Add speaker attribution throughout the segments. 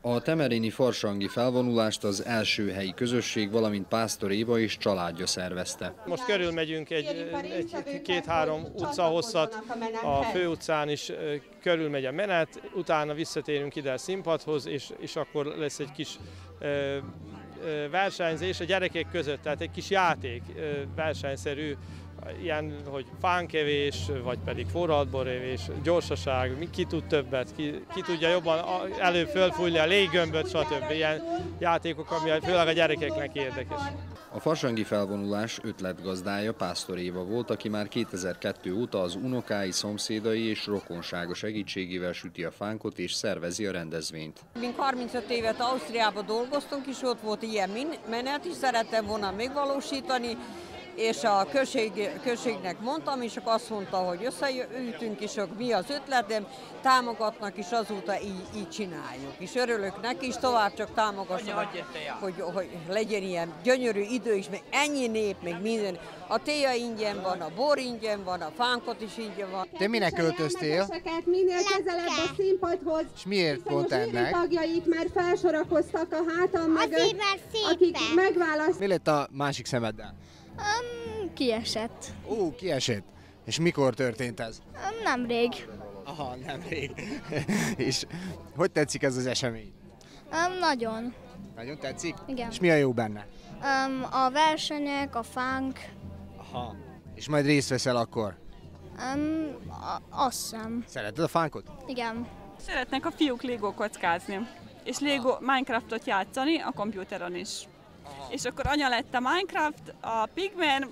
Speaker 1: A temerini farsangi felvonulást az első helyi közösség, valamint Pásztor Éva és családja szervezte.
Speaker 2: Most körülmegyünk egy két-három utca hosszat, a főutcán is körülmegy a menet, utána visszatérünk ide a színpadhoz, és akkor lesz egy kis versenyzés a gyerekek között, tehát egy kis játék versenyszerű, ilyen, hogy fánkevés, vagy pedig forradborevés, gyorsaság, ki tud többet, ki tudja jobban előbb fölfújni a léggömböt, stb. Ilyen játékok, ami főleg a gyerekeknek érdekes.
Speaker 1: A farsangi felvonulás ötletgazdája Pásztor Éva volt, aki már 2002 óta az unokái, szomszédai és rokonsága segítségével süti a fánkot és szervezi a rendezvényt.
Speaker 3: Mink 35 évet Ausztriában dolgoztunk, és ott volt ilyen menet, és szerettem volna megvalósítani, és a községnek mondtam, és akkor azt mondta, hogy összeültünk, és akkor mi az ötletem, támogatnak, és azóta így csináljuk. És örülök neki, és tovább csak támogassanak, hogy legyen ilyen gyönyörű idő is, meg ennyi nép, meg minden. A téja ingyen van, a bor ingyen van, a fánkot is ingyen van.
Speaker 4: Te minek költöztél?
Speaker 5: Minél közelebb a színpadhoz.
Speaker 4: És miért pont ennek?
Speaker 5: Tagjaik már felsorakoztak a hátam mögött, akik megválasztják.
Speaker 4: Mi lett a másik szemeddel?
Speaker 6: Kiesett.
Speaker 4: Kiesett. És mikor történt ez?
Speaker 6: Nemrég.
Speaker 4: Aha, nemrég. És hogy tetszik ez az esemény?
Speaker 6: Nagyon.
Speaker 4: Nagyon tetszik?
Speaker 6: Igen.
Speaker 4: És mi a jó benne?
Speaker 6: A versenyek, a fánk.
Speaker 4: Aha. És majd részt veszel akkor?
Speaker 6: Azt hiszem.
Speaker 4: Szereted a fánkot?
Speaker 6: Igen.
Speaker 7: Szeretnek a fiúk Lego kockázni, és Lego Minecraftot játszani a komputeren is. Aha. És akkor anya lett a Minecraft, a Pigman,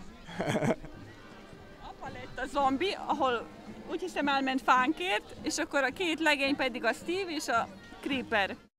Speaker 7: apa lett a zombi, ahol úgy hiszem elment fánkért, és akkor a két legény pedig a Steve és a Creeper.